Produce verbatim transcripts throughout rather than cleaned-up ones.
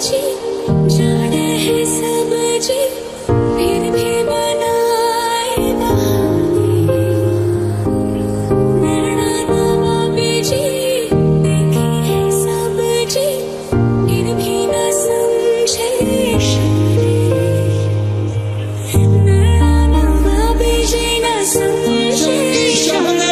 जी जाने है सब जी फिर भी बनाए बहाने। नैना नवाबी जी देखे है सब जी फिर भी न समझे इशारे। नैना नवाबी जी न समझे इशारे।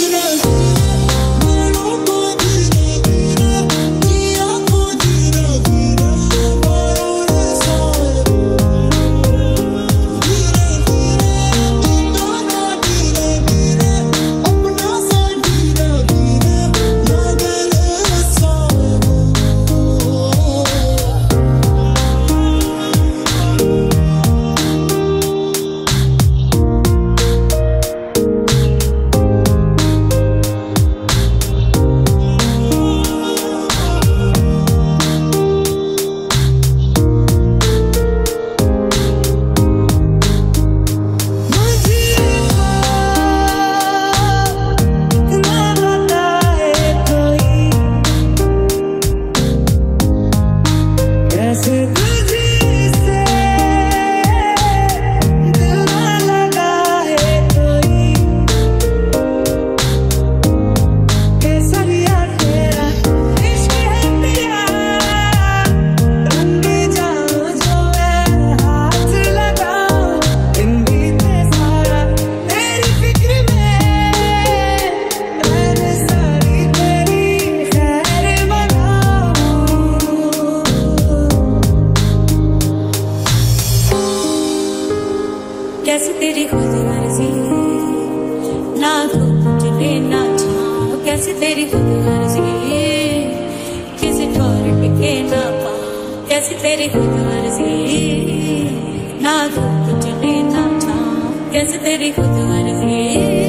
कैसे तेरी खुद मर्जी ना धूप चले ना छाँव। कैसे तेरी खुद मर्जी किसी ठोर टिके ना पाँव। कैसे तेरी खुद मर्जी ना धूप चले ना छाँव। कैसे तेरी खुद मर्जी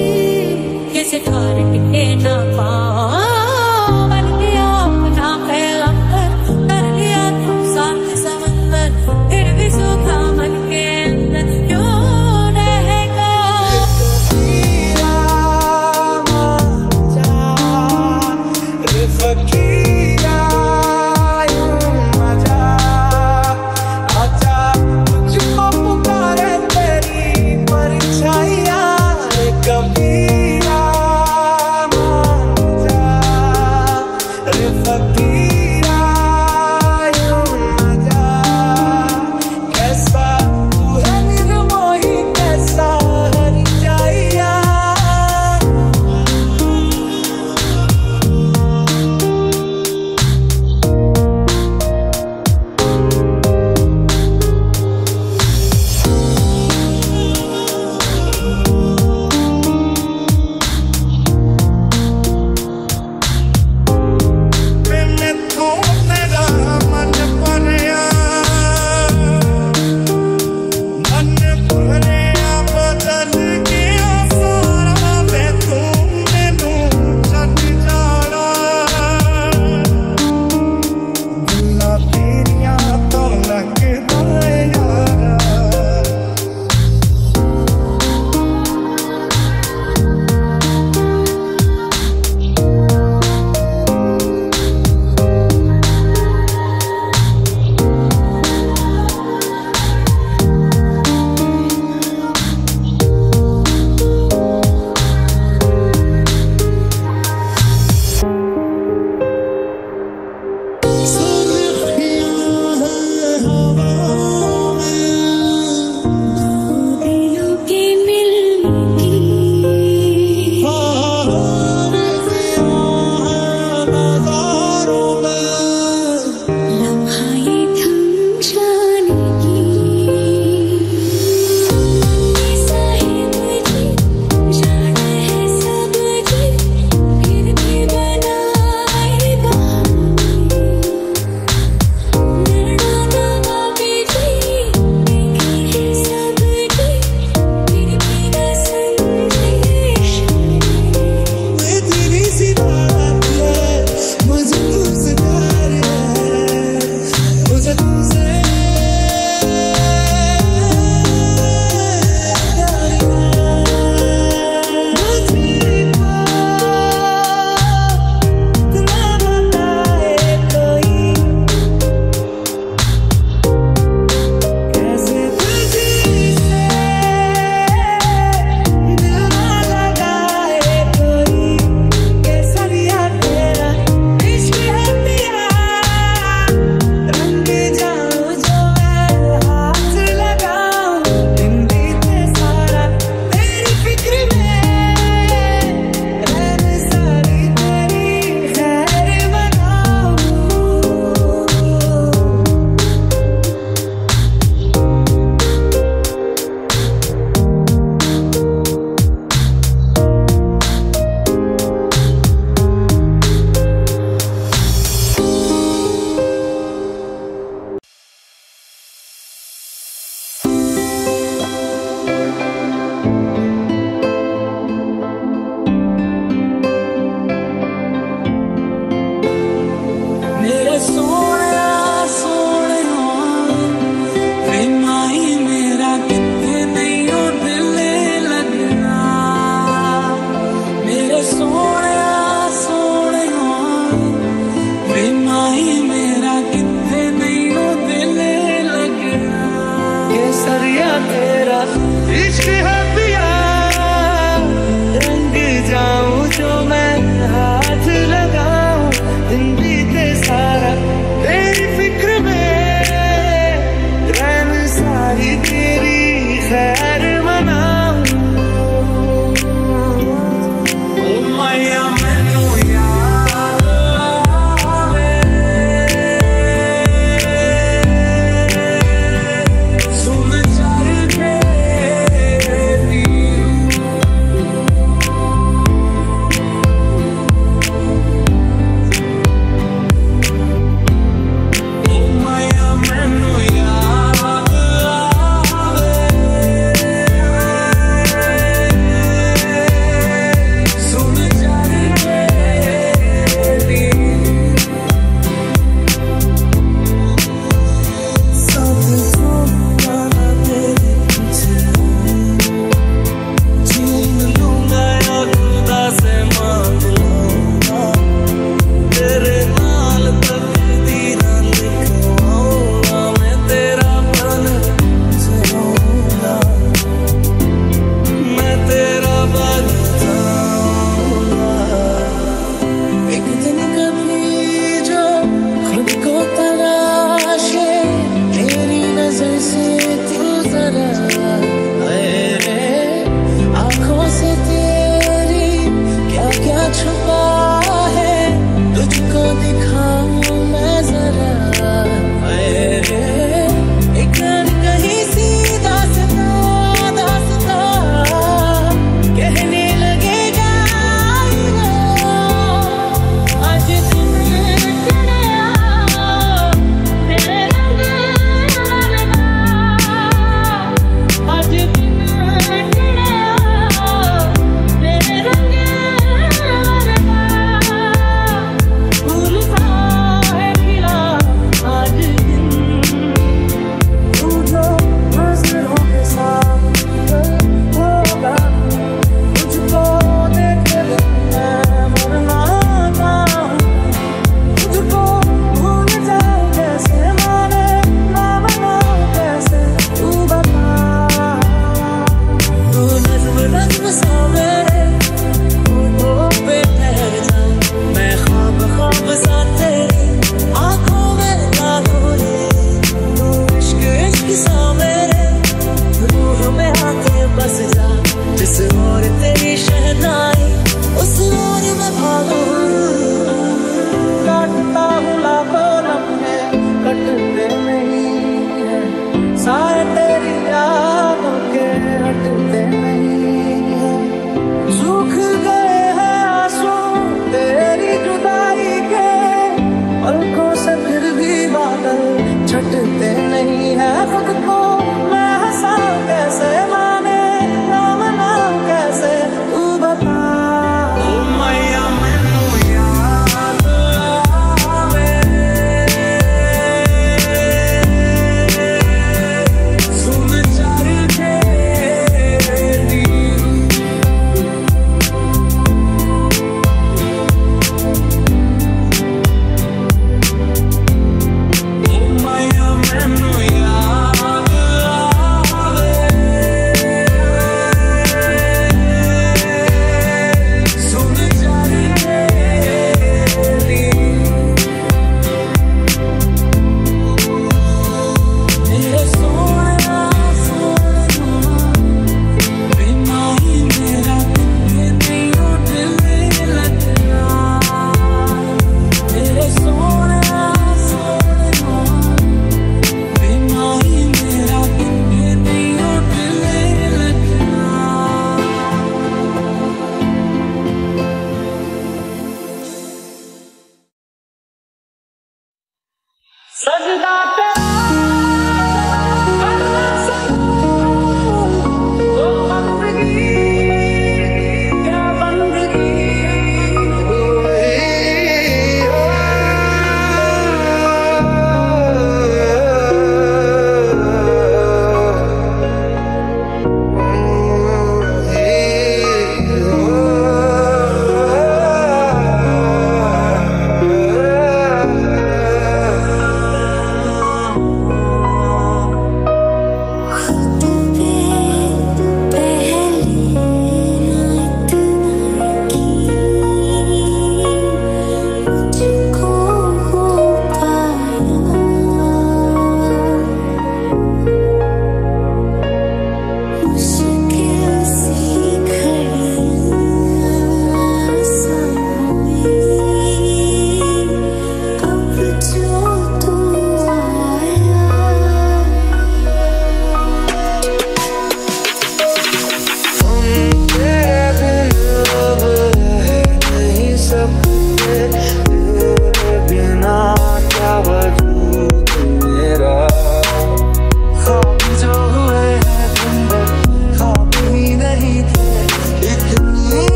किसी ठोर टिके ना पाँव। बन गया अपना पैगंबर कर लिया तुम साथ समंदर फिर भी सूखा मन के अंदर क्यों कबीरा दिखाऊं मैं जरा, एक कहीं सी दास्तां दास्तां कहने लगेगा आज दिन चढ़िया तेरे रंग लगा, आज दिन चढ़िया तेरे रंग लगा, फूल सा है खिला आज दिन, तू जो नजरों के साथ होगा तुझको देख मैं मरना चाहूं, तुझको भूल जाऊं कैसे, माने ना बनाऊं कैसे, तू बता, तू नज्म नज्म सा मेरे होठों पे ठहर जा, मैं ख्वाब ख्वाब सा तेरी आंखों में डालूं रे, तू इश्क इश्क सा मेरे रूह में आके बस जा, जिस ओर तेरी शहनाई उस ओर मैं भागूं, काटता हूँ लाखों लम्हे कटते नहीं है, साए तेरी यादों के हटते नहीं है, सूख गए हैं आंसू तेरी जुदाई के, पलकों से फिर भी बादल छटते नहीं है, खुद को मैं हंसाऊं कैसे, माने ना मनाऊं कैसे, तू बता। ओ मैया मैनू याद आवे, सुन चरखे दी, ओ मैया मैनू याद आवे, सुन चरखे दी, मेरे सोना सोना बिना ही मेरा नहीं उठने लगना, मेरे सोना सोना बिना ही मेरा नहीं उठने लगना। सजदा तेरा करना सकूं, ओ बंदगी क्या बंदगी,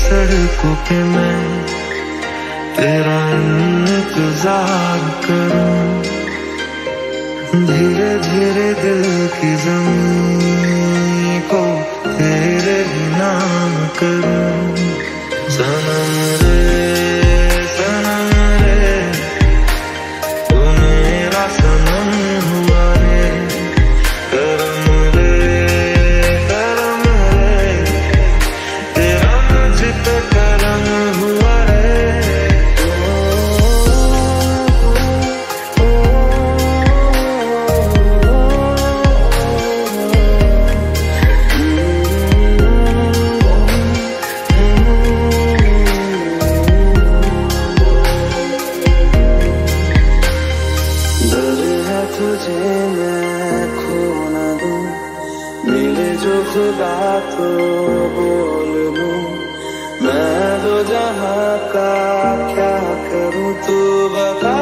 सड़कों पे मैं तेरा इंतजार करूं, धीरे धीरे दिल की ज़मीं को तेरे नाम करूं। सनम रे सनम रे तू मेरा सनम हुआ रे, करम रे करम रे तेरा मुझ पे करम हुआ रे। तुझे मैं खो न दूं, मिले जो खुदा तो बोल लूं, मैं तो जहां का क्या करूं तू बता।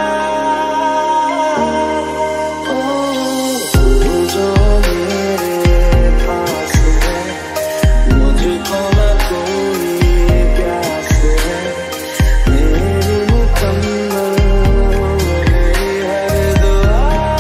ओ तू जो मेरे पास है, मुझको न कोई प्यास है, मेरी मुकम्मल मेरी हर दुआ।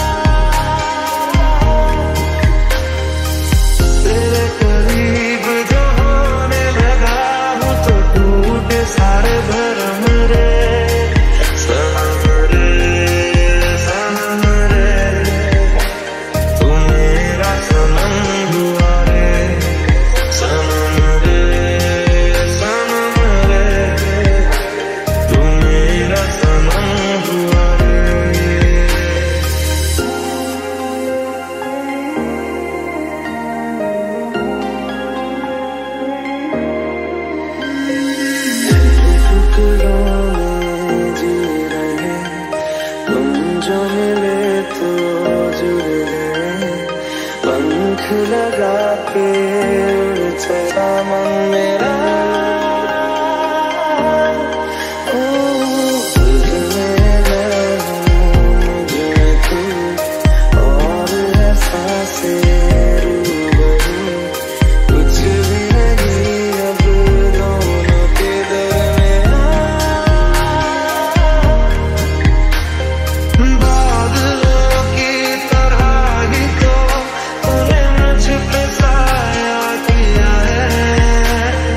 तेरे करीब जो होने लगा हूँ तो टूटे सारे भरम रे, सनम रे सनम रे तू मेरा सनम हुआ रे, सनम रे सनम रे तू मेरा सनम हुआ रे। टुकड़ों में जी रहे तुम जो मिले तो जुड़ गए, पंख लगा के उड़ चला मन मेरा। ओ तुझ में मैं हूँ मुझ में तू, और एहसासें रूबरू, कुछ भी नहीं अब दोनों के दरमियां। बादलों की तरह ही तो तूने मुझ पे साया किया है,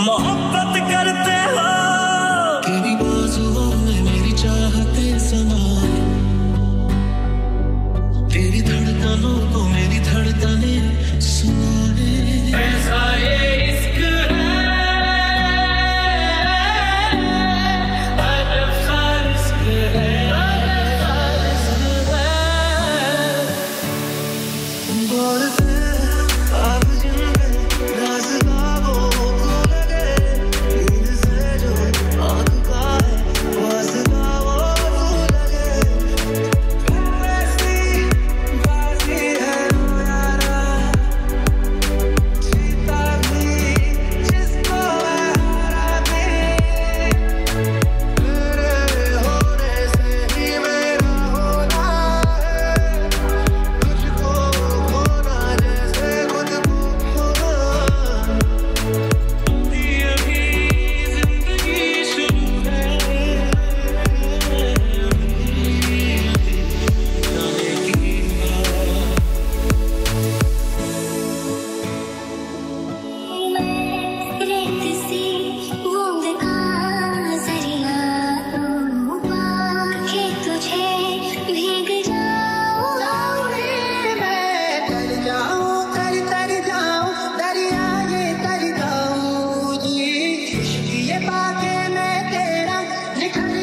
मोहब्बत करते हो। तेरी बाजुओं में मेरी चाहते समाए, तेरी धड़कनों को मेरी धड़कने सुनाए। ऐसा ये इश्क है, अजब सा इश्क है, अजब सा इश्क है। बोलते अब जिनमें राज का वो को लगे, नींद से जो आँख का है वास्ता वो तू लगे। ऐसी बाजी है यारा, जीता भी जिसको है हारा भी। तेरे होने से ही मेरा होना है, तुझको खोना जैसे खुद को खोना। अभी अभी जिंदगी शुरू है, जाने की बात। रेत सी बूंद का जरिया तू पाके तुझे भीग जाऊं मैं, तर जाऊं तर तर जाऊं दरिया ये तर जाऊं जी। इश्क ये पाके मैं तेरा निखर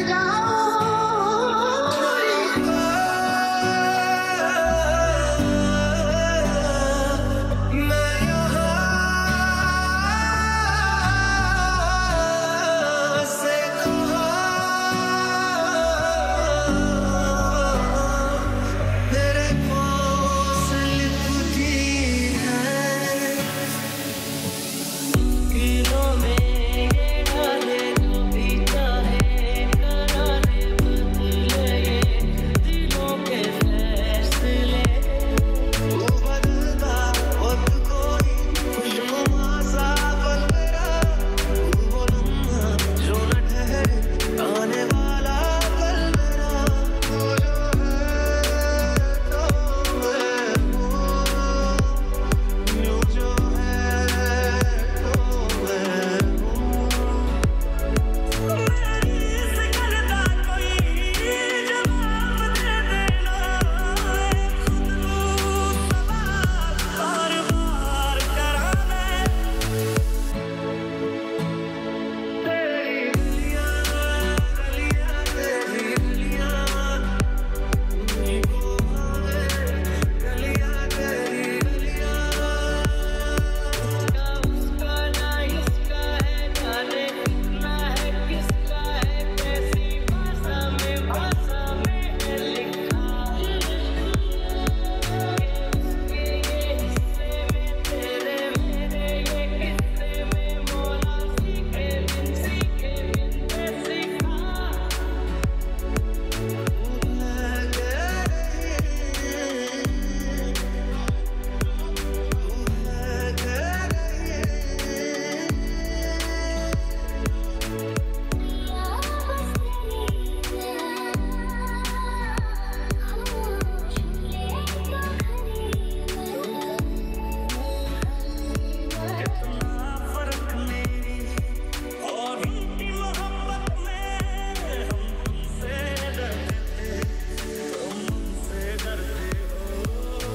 जाऊं। मैं यहाँ से मेरे पाँव से लिपटी है। दिलों में ये डाले जो भी चाहे करा दे, बदले ये दिलों के फैसले। वो बदलता वक्त कोई खुशनुमा सा पल मेरा, वो लम्हा जो न ठहरे आने वाला कल मेरा। तू जो है तो मैं हूँ, यूं जो है तो मैं हूँ। मेरी इस गल दा कोई जवाब दे देना, खुद नूं सवाल बार बार करा मैं। तेरी गलियां गलियां तेरी गलियां उन्हीं को भावे, गलियां तेरी गलियां। उसका ना इसका है, जाने कितना है किसका है, कैसी भाषा में भाषा में है लिखा। उसके ये हिस्से में तेरे मेरे ये किस्से में मौला सीखे बिन सीखे बिन पे सीखा। फर्क मेरी और उनकी मोहब्बत में, हम तुमसे डरते थे, तुम हमसे डरते हो।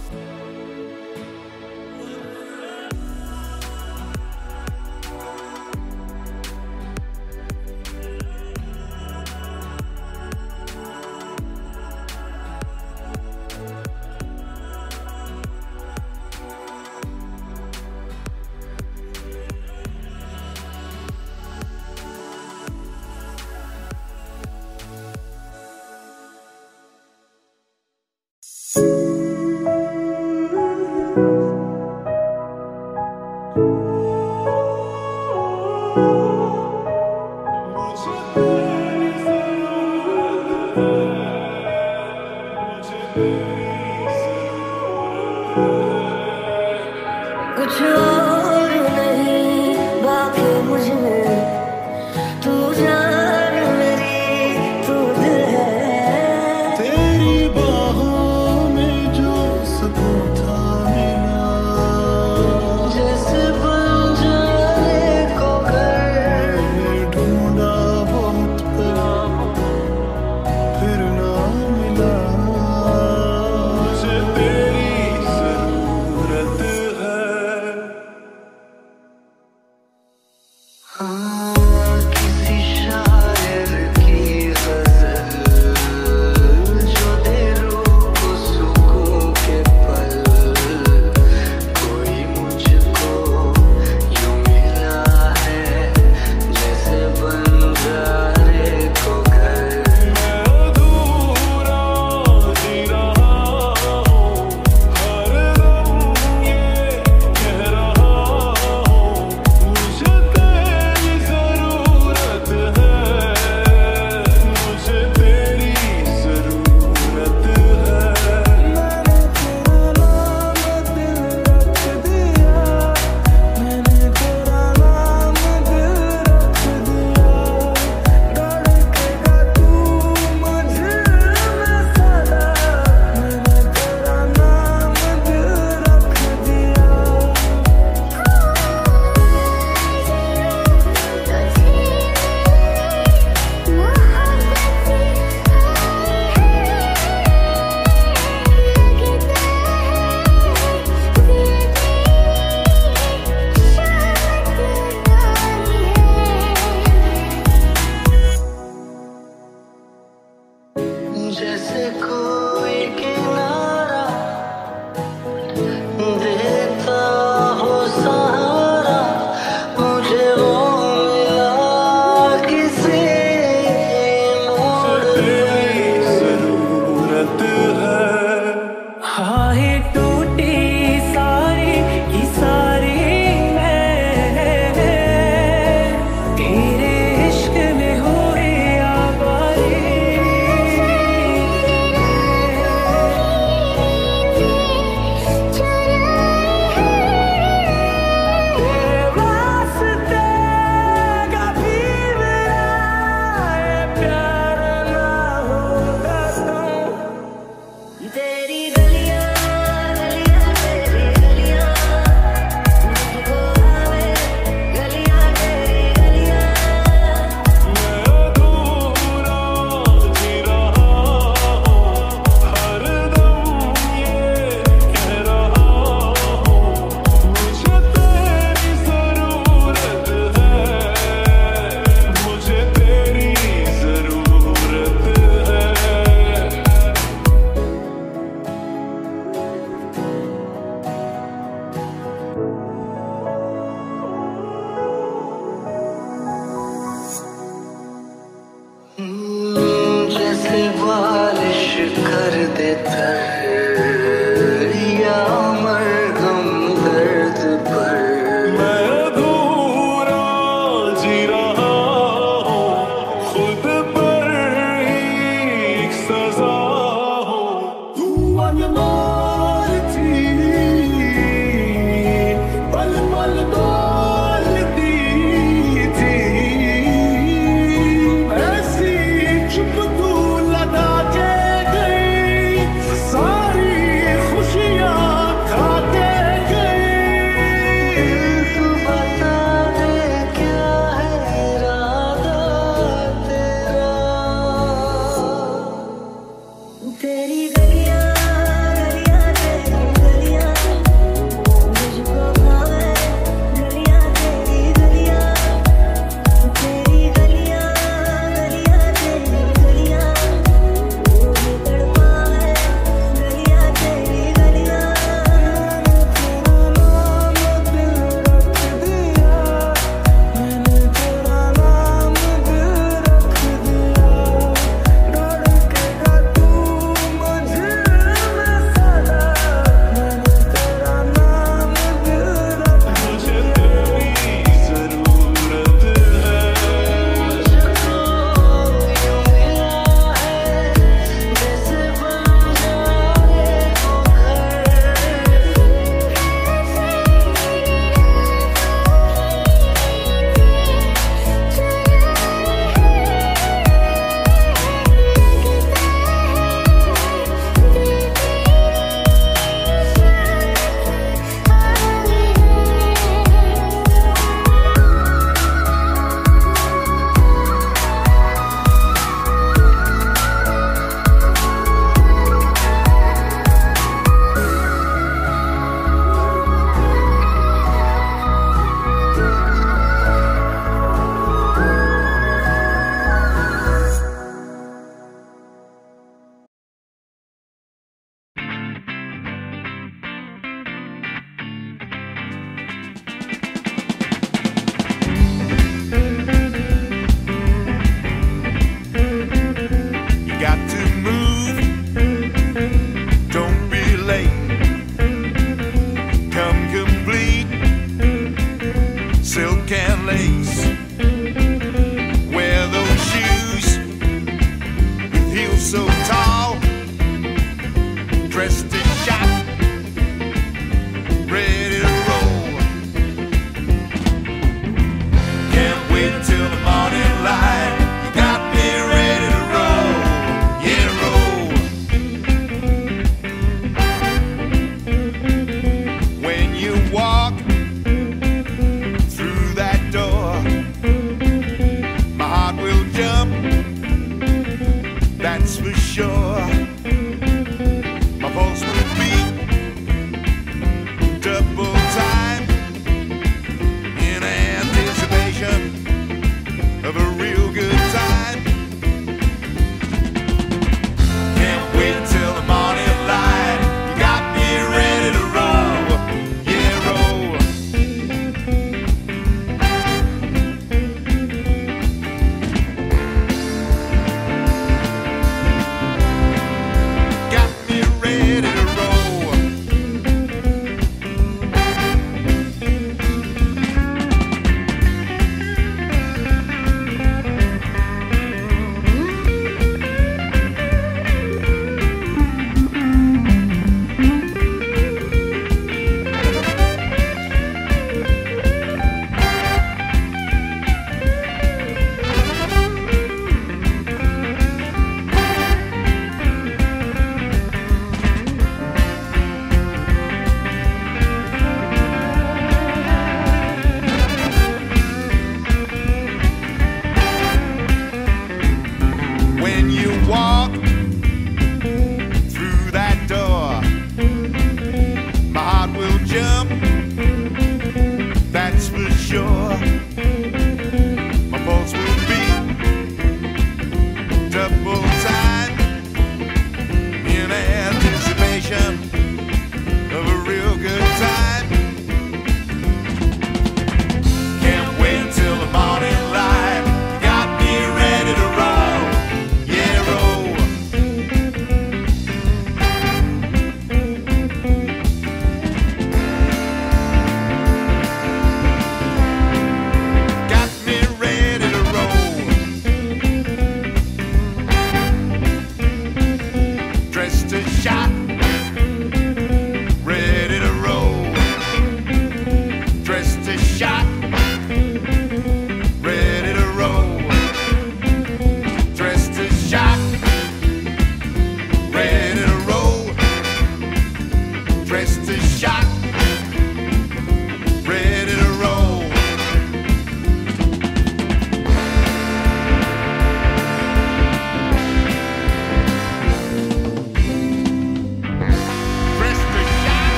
कुछ और नहीं बाकी मुझ में, तू जान मेरी तू दिल है। तेरी बाहों में जो सुकून था मिला, जैसे बंजारे को मुझे तेरी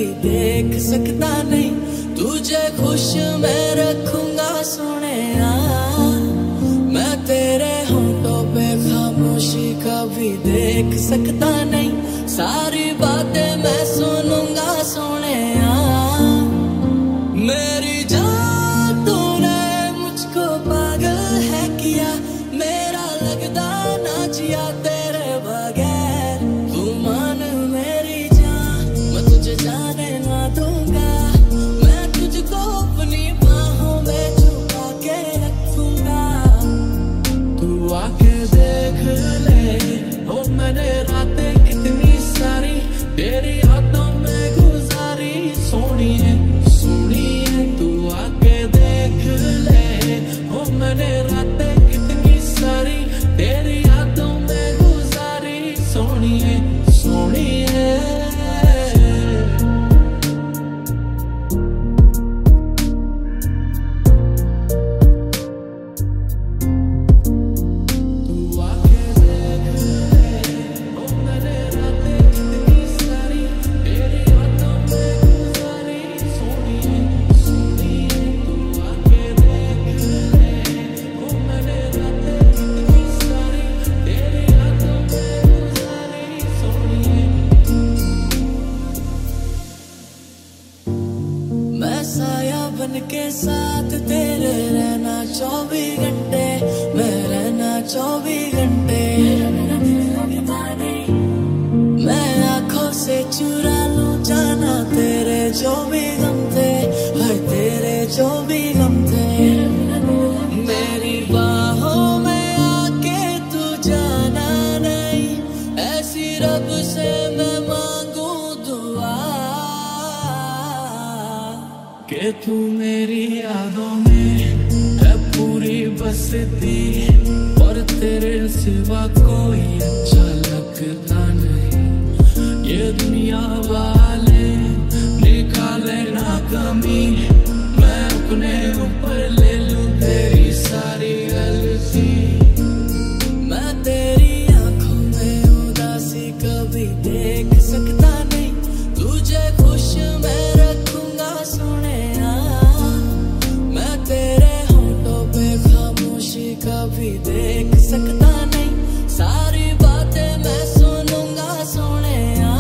देख सकता नहीं, तुझे खुश मैं रखूंगा सोनिया। मैं तेरे होंठों पे खामोशी कभी देख सकता नहीं, सारी बातें मैं सुनूंगा सोनिया। मेरी जान तूने मुझको पागल है किया, मेरा लगदा ना जिया तेरे बगैर। तू मान मेरी जान, मैं तुझे जाने ना दूंगा, मैं तुझको अपनी बाहों में छुपा के रखूंगा। तू आके देख ले, ओ मैंने रातें कितनी सारी तेरी यादों में गुजारी। सोनिए सोनिए तू आके देख ले, ओ मैंने रातें कितनी सारी तेरी यादों में गुजारी। सोनिए सोनिए के साथ तेरे रहना चौबीस घंटे, मैं रहना चौबीस घंटे। मैं आंखों से चुरा लूं जाना तेरे जो भी गम थे, हाय तेरे जो भी गम थे। मेरी बाहों में आके तू जाना नहीं, ऐसी रब से मैं मांगू दुआ कि तू मेरी यादों में है पूरी बसती, और तेरे सिवा कोई अच्छा लगता नहीं। ये दुनिया वाले निकाले ना कमी, मैं अपने ऊपर ले लूं तेरी सारी गलती। मैं तेरी आंखों में उदासी कभी देख सकता नहीं, तुझे खुश मैं रखूंगा सोनिया। मैं तेरे होंठों पे खामोशी कभी देख सकता नहीं, सारी बातें मैं सुनूंगा सोनिया।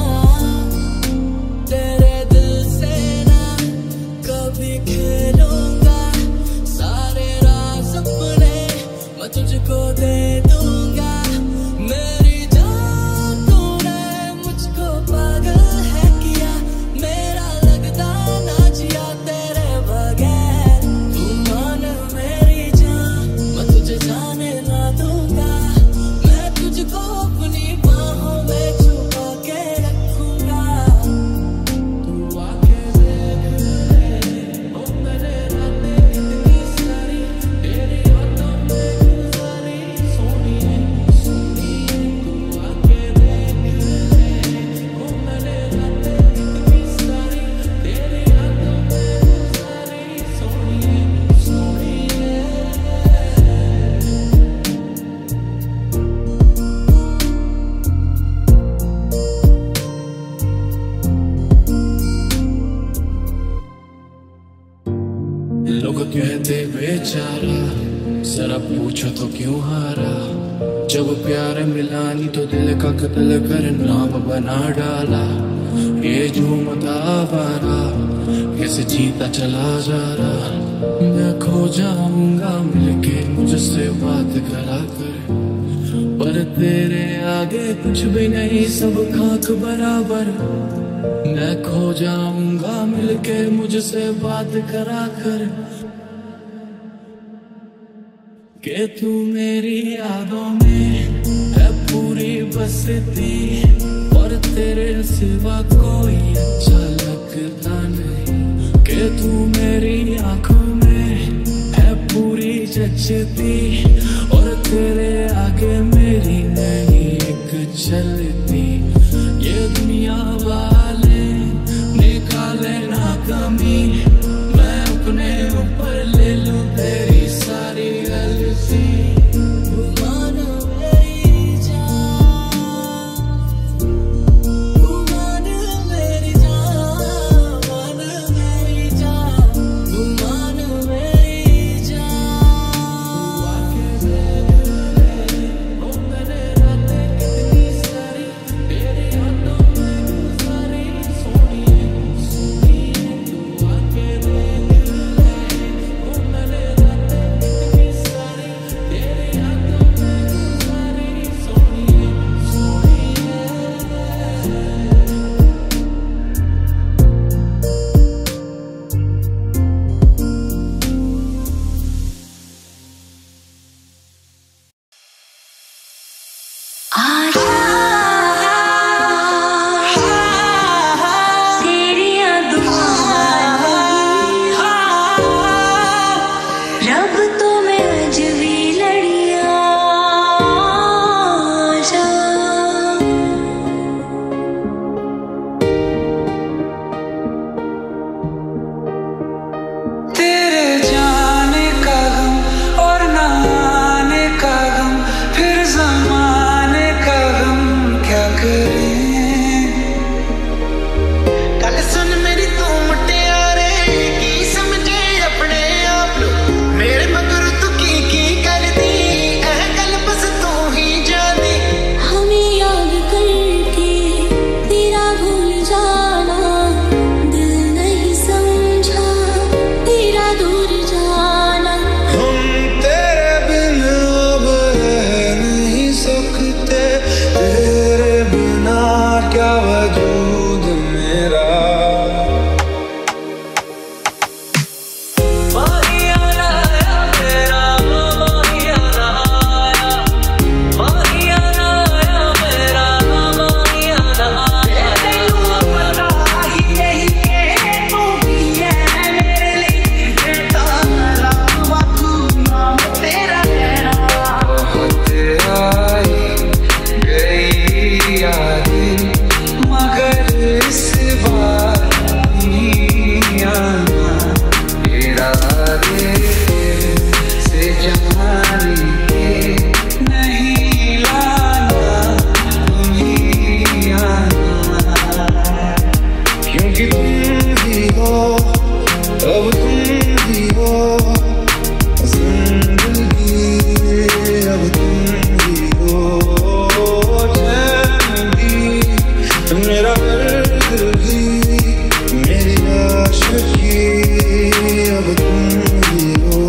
तेरे दिल से ना कभी खेलूंगा, सारे राज अपने मैं तुझको दे दूंगा। मेरी जान तूने मुझको पागल है किया, मेरा लगदा ना जिया तेरे बगैर। तू मान मेरी जान, मैं तुझे जाने ना दूंगा, मैं तुझको अपनी बाहों में छुपा के रखूंगा। तू आके देख ले, ओ मैंने रातें कितनी सारी तेरी यादों में गुजारी। सोनिए सोनिए तू आके देख ले, ओ मैंने रातें कितनी सारी तेरी यादों में गुजारी। सोनिए सोनिए लोग कहते बेचारा, जरा पूछो तो क्यों हारा। जब प्यार मिला नहीं तो दिल का कत्ल कर नाम बना डाला। ये झूमता आवारा कैसे जीता चला जा रहा। मैं खो जाऊंगा मिलके मुझसे बात करा कर, पर तेरे आगे कुछ भी नहीं सब खाक बराबर। मैं खो जाऊंगा मिलके मुझसे बात करा कर, कि तू मेरी यादों में है पूरी बसती, और तेरे सिवा कोई अच्छा लगता नहीं। कि तू मेरी आंखों में है पूरी जचती, और तेरे आगे मेरी नहीं एक चलती। ये दुनिया वाले निकाले ना कमी, मैं अपने ऊपर ले लूं तेरी सारी गलती। तू मान मेरी जान, तू मान मेरी जान, ही हो, अब तुम ही हो जिंदगी, अब तुम ही हो चैन भी, मेरा दर्द भी, मेरी आशिकी, अब तुम ही हो।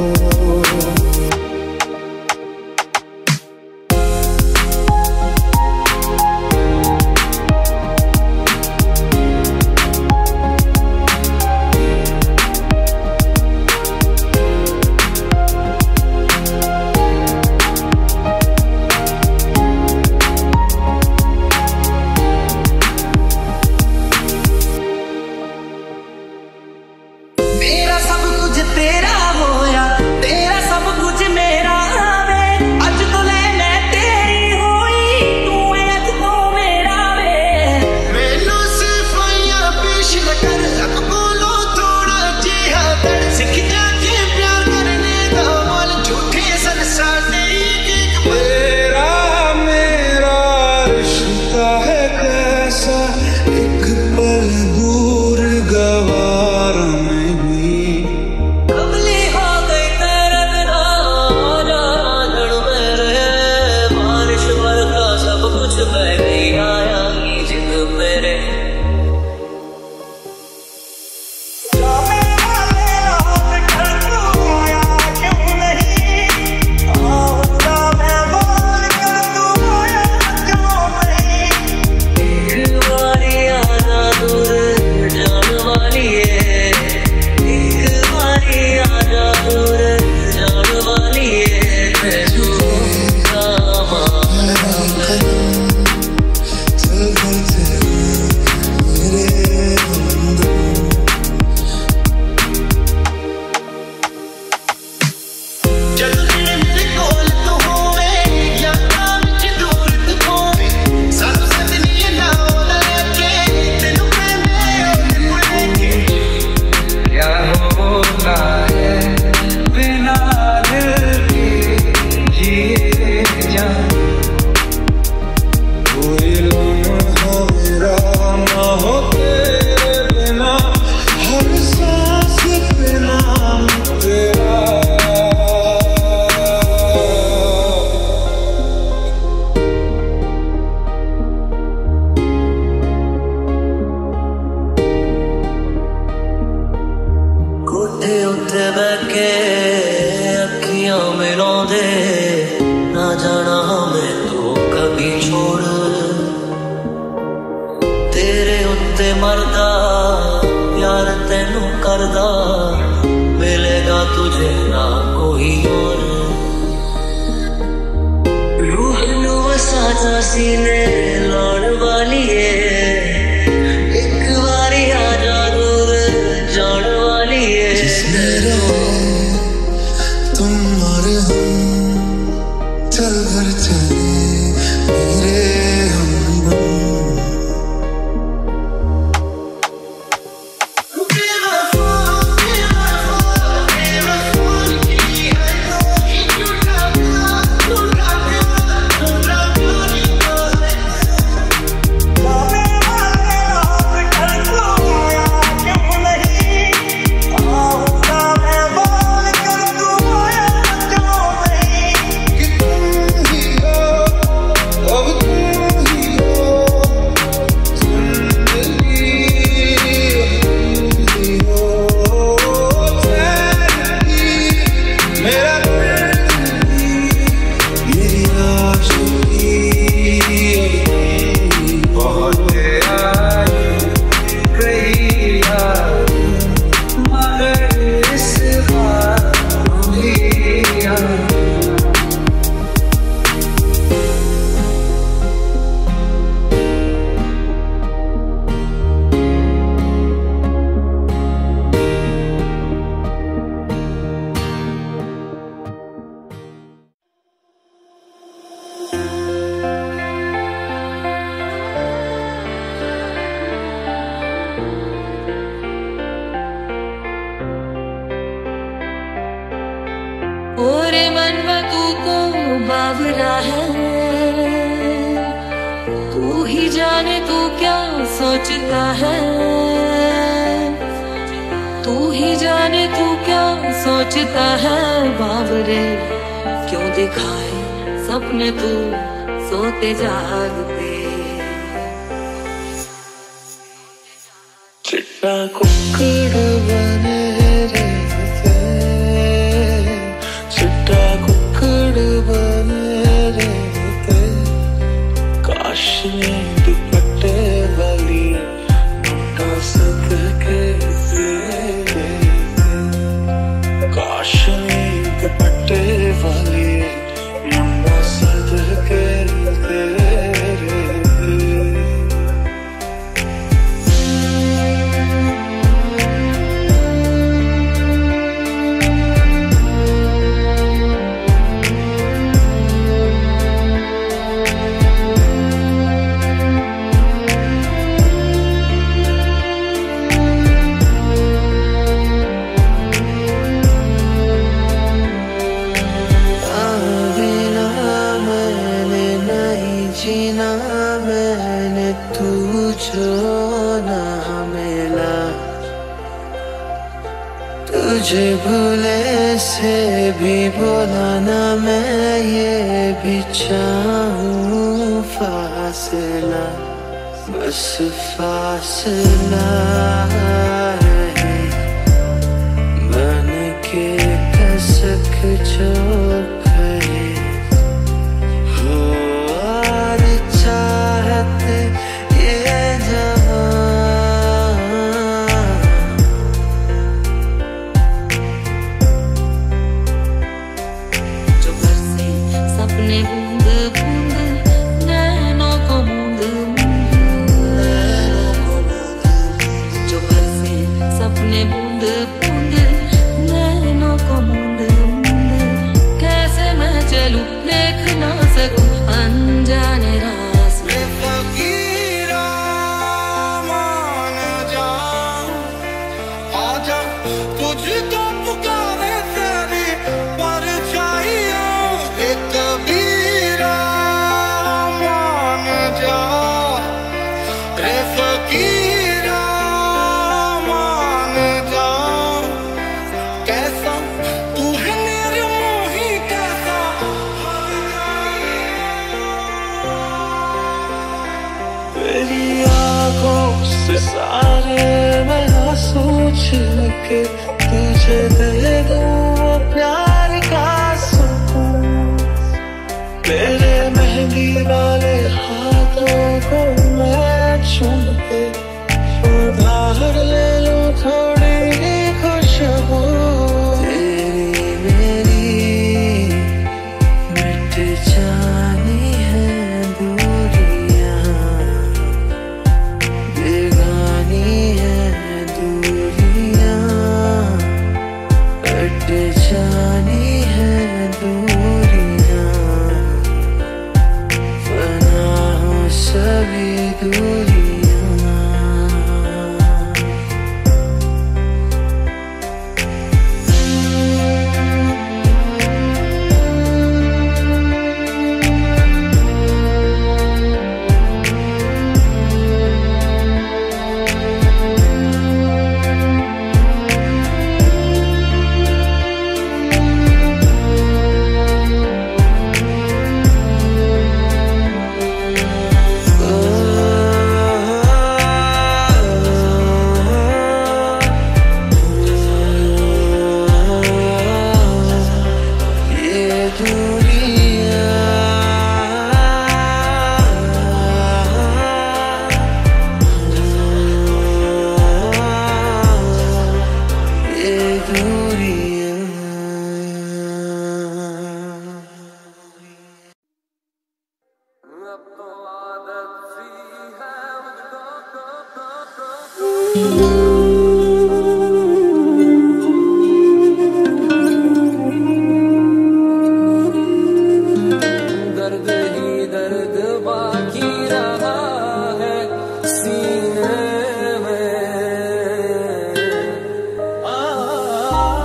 ओरे मनवा तू को बावरा है, तू ही जाने तू क्या सोचता है। जाने तू क्या सोचता है बाबरे, क्यों दिखाए सपने तू सोते जागते। चिट्टा कुक्कड़ बने रहते, चिट्टा कुक्कड़ बने रहते, काश में दुपट्टे वाली मुट्ठा सदके दे, काश में दुपट्टे वाली मुट्ठा सदके दे। तुझे भूले से भी बोला ना मैं, ये भी चाहूं फासला, बस फासला रहे बन के कसक जो करे हो, और चाहत ये जहां बूंद बूंद नैनों को बूंद जो बरसे सपने बूंद बूंद नैनों को बूंद बूंद। कैसे मैं चलूं देख ना सकूं अनजाने रास्ते। फकीरा मान जा, आजा तुझको पुकारे तेरी परछाई। कबीरा मान जा, रे फकीरा मान जा, कैसा तू है मेरे मोही कैसा तेरी आंखों से सारे मैं सोच के तुझे दे दूं प्यार का सुकून। तेरे मेहंदी वाले हाथों को मैं चूम के उधार ले लूं थोड़ी खुशबू। तेरी मेरी मिट जानी है दूरियां, बेगानी है दूरियां, कट जानी है दूरियां, सभी दूरियां। दर्द ही दर्द बाकी रहा है सीने में, आ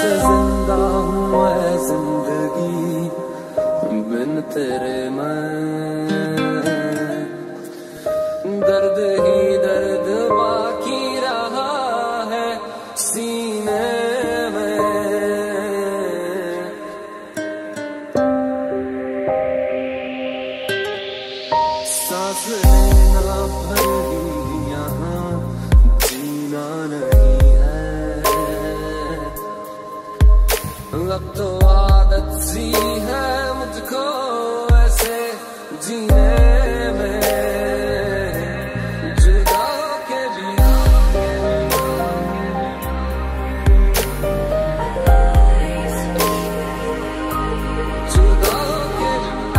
जिंदा हूँ ऐ जिंदगी बिन तेरे मैं, दर्द ही दर्द बाकी रहा है सीने में। सांस लेना भर ही यहाँ जीना नहीं है, अब तो आदत सी है मुझको ऐसे जीने में। जुदा के भी जुदा के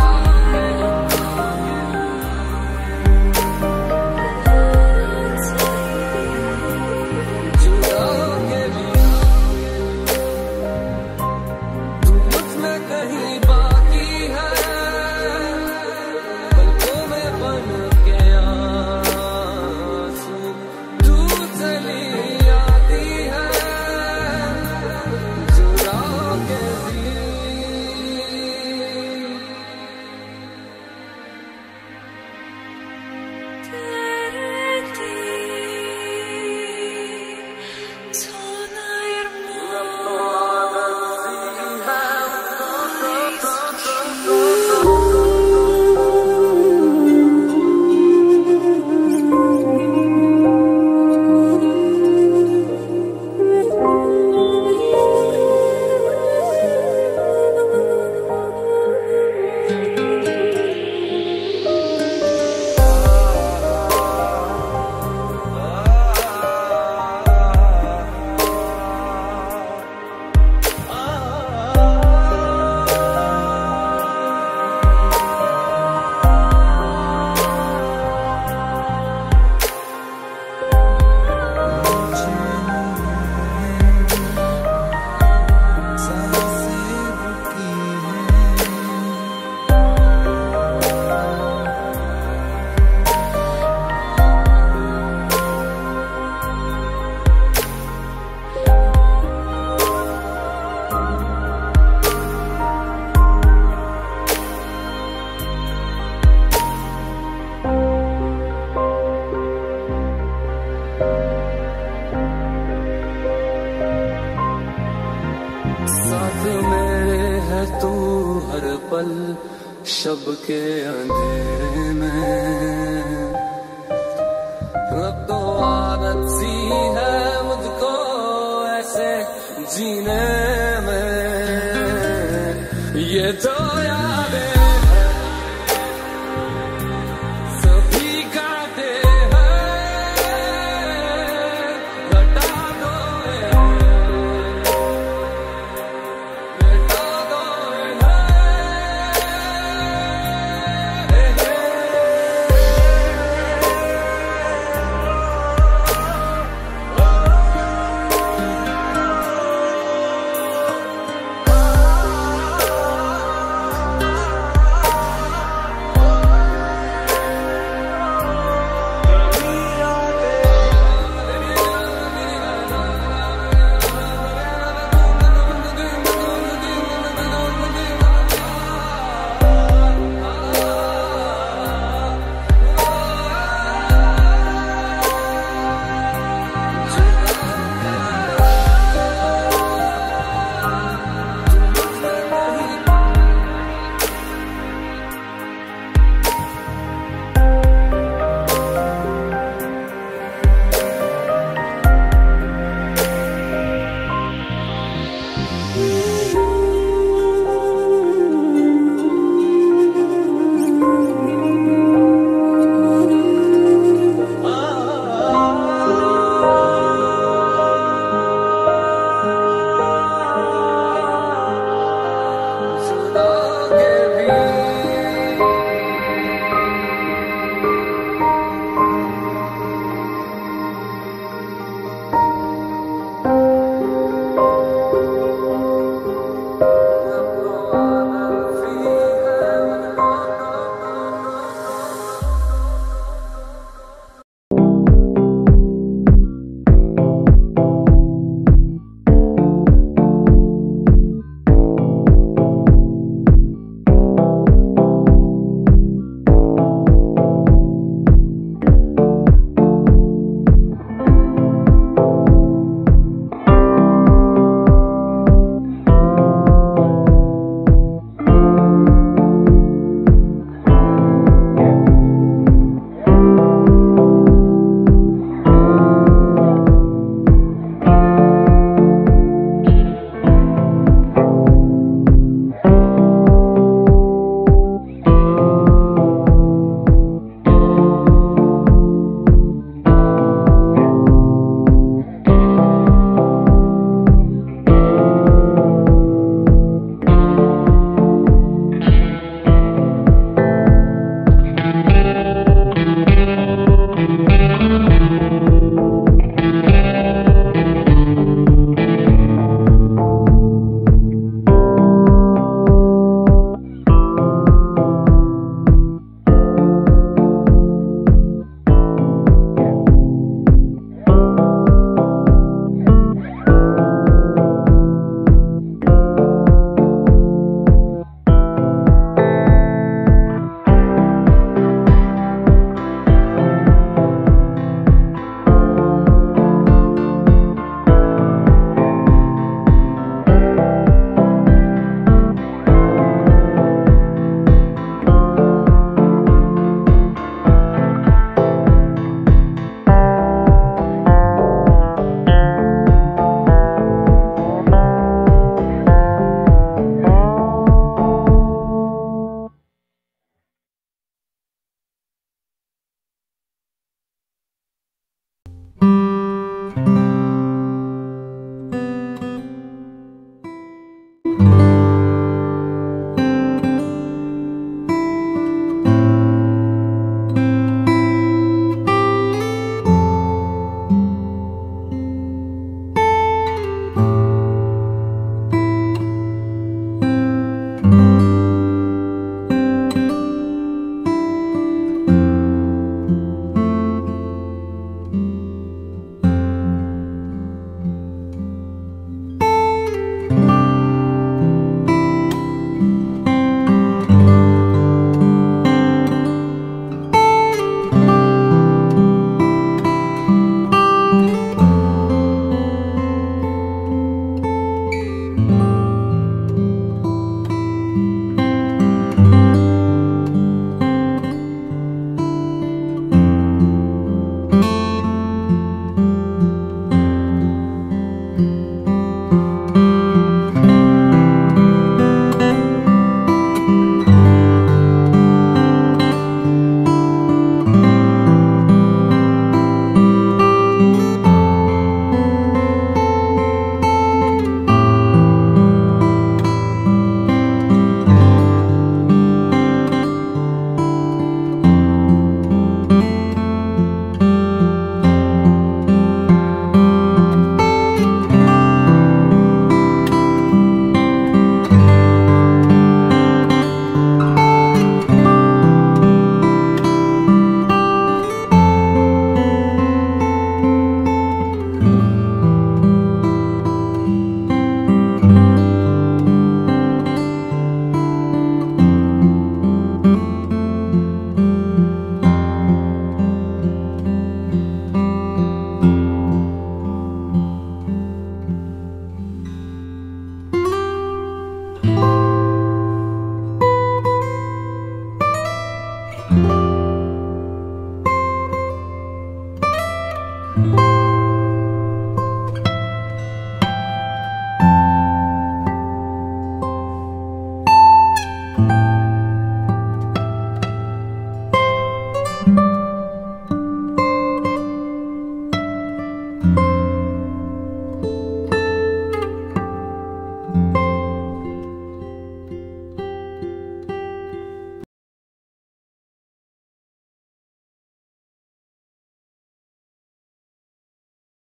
जुदा के भी तू मुझ में कहीं बाकी है, पलकों में बन के आंसू तू चली आती है। जुदा के भी साथ मेरे है तू हर पल शब के अंधेरे में, अब तो आदत सी है मुझको ऐसे जीने में। ये तो